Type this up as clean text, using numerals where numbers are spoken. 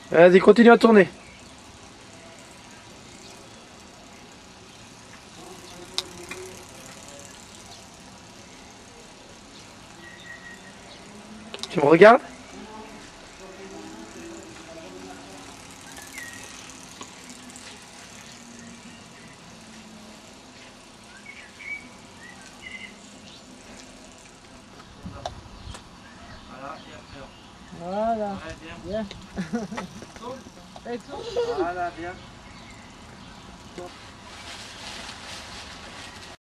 Vas-y, continue à tourner. Tu me regardes? Voilà, et après on. Voilà. Ouais, bien. Bien. Tourne. Et tout. Voilà, bien.